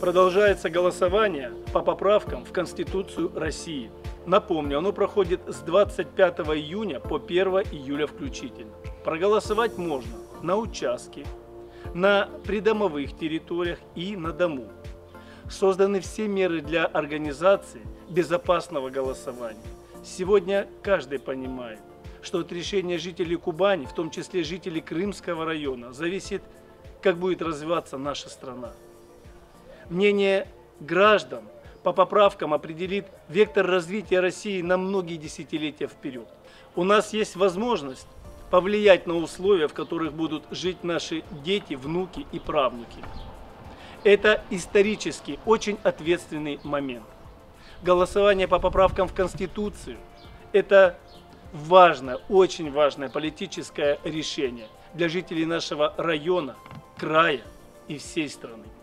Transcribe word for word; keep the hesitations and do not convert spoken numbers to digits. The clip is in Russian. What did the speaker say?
Продолжается голосование по поправкам в Конституцию России. Напомню, оно проходит с двадцать пятого июня по первое июля включительно. Проголосовать можно на участке, на придомовых территориях и на дому. Созданы все меры для организации безопасного голосования. Сегодня каждый понимает, что от решения жителей Кубани, в том числе жителей Крымского района, зависит, как будет развиваться наша страна. Мнение граждан по поправкам определит вектор развития России на многие десятилетия вперед. У нас есть возможность повлиять на условия, в которых будут жить наши дети, внуки и правнуки. Это исторически очень ответственный момент. Голосование по поправкам в Конституцию – это важное, очень важное политическое решение для жителей нашего района, края и всей страны.